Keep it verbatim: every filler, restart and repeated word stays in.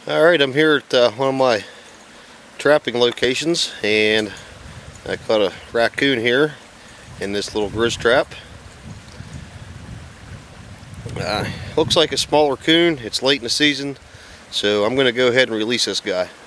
Alright, I'm here at uh, one of my trapping locations, and I caught a raccoon here in this little grizz trap. Uh, looks like a smaller coon. It's late in the season, so I'm going to go ahead and release this guy.